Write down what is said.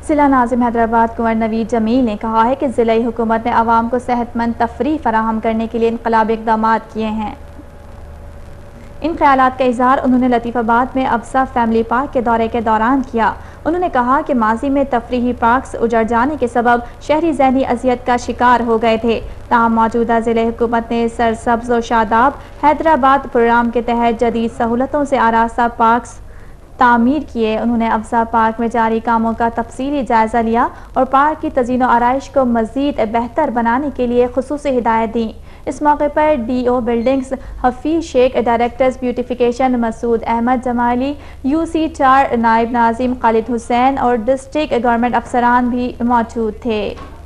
जिला नाजिम हैदराबाद कुंवर नवीद जमील ने कहा है कि ज़िले हुकूमत ने आवाम को सेहतमंद तफरीह फराहम करने के लिए इनकलाबी इक़दाम किए हैं। इन ख्यालात का इज़हार उन्होंने लतीफ़ाबाद में अब्सा फैमिली पार्क के दौरे के दौरान किया। उन्होंने कहा कि माजी में तफरीही पार्क्स उजड़ जाने के सबब शहरी ज़हनी अजियत का शिकार हो गए थे। ताहम मौजूदा ज़िले हुकूमत ने सरसब्ज़ व शादाब हैदराबाद प्रोग्राम के तहत जदीद सहूलतों से आरास्ता पार्क्स तामीर किए। उन्होंने अब्सा पार्क में जारी कामों का तफसीली जायजा लिया और पार्क की तज़ीन व आराइश को मज़ीद बेहतर बनाने के लिए खुसूसी हिदायत दी। इस मौके पर DO buildings Hafeez Sheikh, directors beautification Masood Ahmed Jamali, UC4 नायब नाजिम खालिद हुसैन और डिस्ट्रिक्ट गवर्नमेंट अफसरान भी मौजूद थे।